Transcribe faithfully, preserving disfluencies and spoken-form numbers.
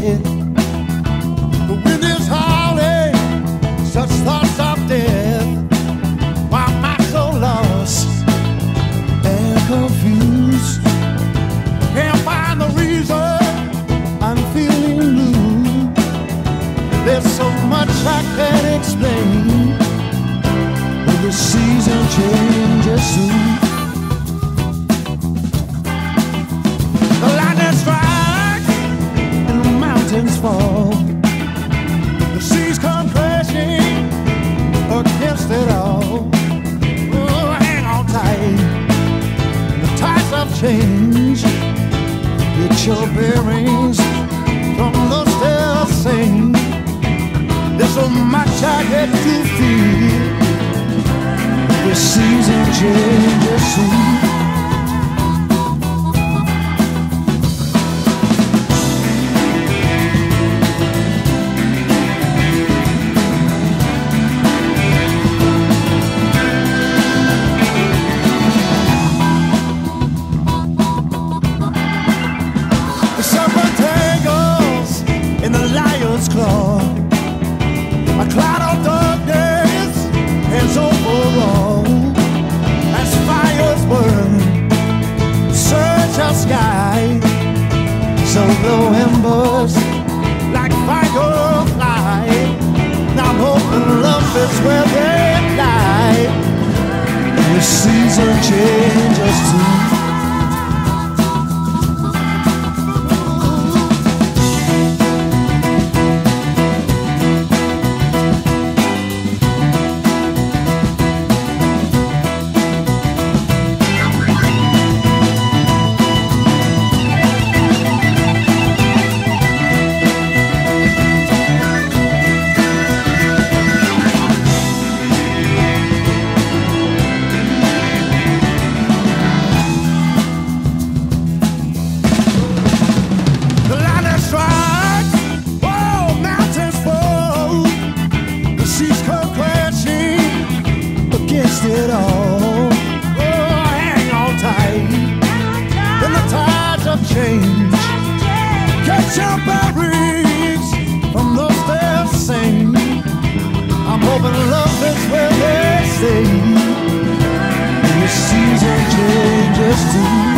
The wind is howling, such thoughts of death. Why am I so lost and confused? Can't find the reason I'm feeling blue. There's so much I can't explain when the season changes soon. The lightning strikes and the mountains fall. The seas come crashing against it all. Oh, hang on tight. And the tides of change. Get your bearings from the still sing. There's so much I get to feel. The season changes soon. Claw. A cloud of darkness hangs over all as fires burn, search the sky. So the embers like firefly. Now hope and love is where they lie. The season changes too. It all. Oh, hang on tight. When the tides of change catch your bearings from those that sing. I'm hoping love is where they stay. The season changes too.